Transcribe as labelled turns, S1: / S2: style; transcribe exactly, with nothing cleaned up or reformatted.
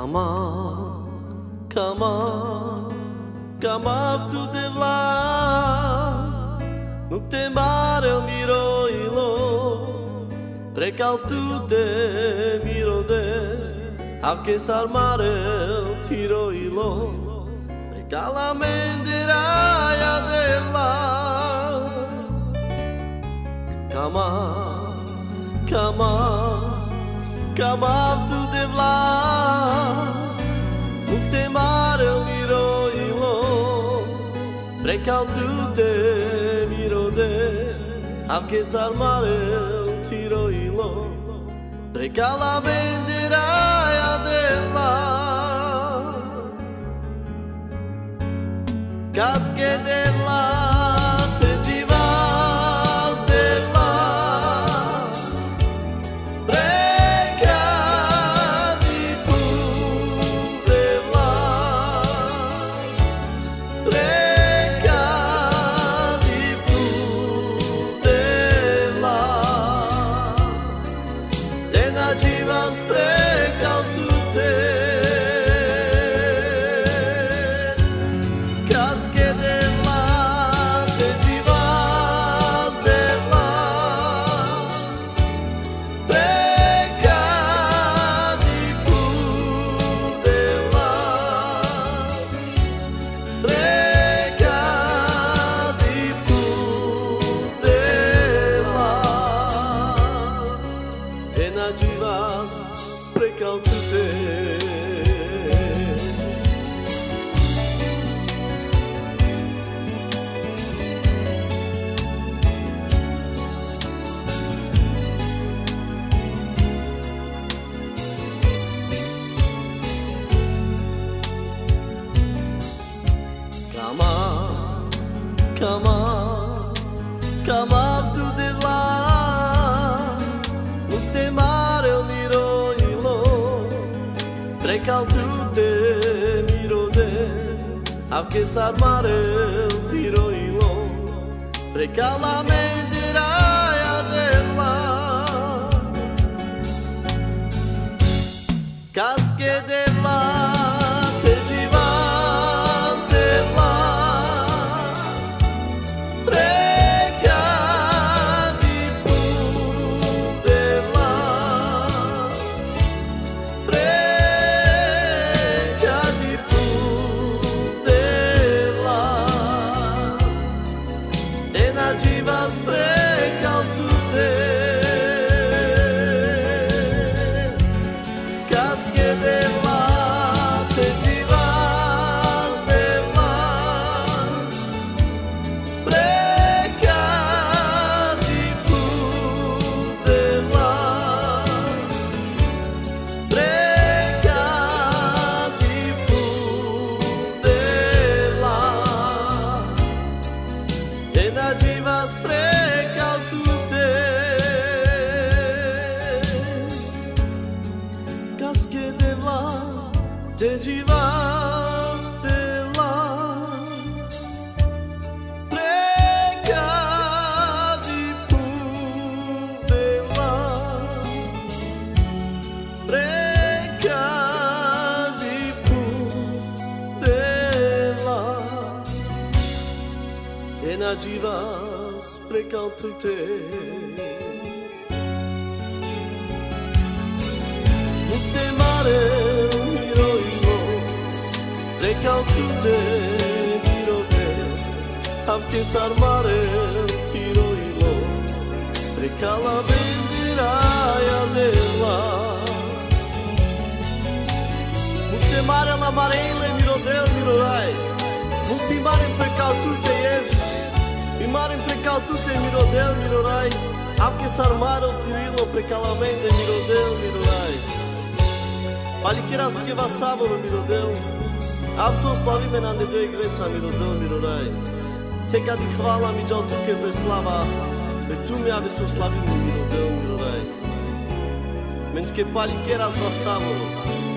S1: Kama, kama, kama tu devla, nuk te mare o miro ilo, prekal tu te miro de, avke sar mare o tiro ilo, prekala mendera ya devla. Kama, kama, kama tu devla, nuk te mare o miro ilo, prekal tu te miro de, avke sar mare o tiro ilo, prekala bendera ya devla. Kaske devla, te jivas devla, preka di pu devla, preka di pu devla, te na jivas preka tu te. Jivas prekal tu te. Kama, kama, kama tu devla, prekal tu te miro de, avke sar mare o tiro ilo, prekala mendera ya devla. Kaske devla, te jivas devla, preka di pu devla, jivas prekal tu te. Kaske devla, te jivas devla, preka di pu devla, preka di pu devla, te na jivas prekal tu te. Kaske devla, te jivas devla, preka di pu devla, preka di pu devla, te na jivas prekal tu te. Nuk te mare o miro ilo, prekal tu te miro de, avke sar mare o tiro ilo, prekala bendera ya devla. Nuk te mare la mareile miro del miro rai, nuk ti mare prekal tu te Jesus. Mi marim prekal tu te miro del miro rai, avke sar mare o tirilo, prekala mende miro del miro rai. Palikiras ke vasavolo miro del, avto slavime na nedo igreca miro del miro rai. Teka di hvala mi džal tuke preslava, e tu mi ave so slavimo miro del miro rai. Men ke palikiras vasavolo,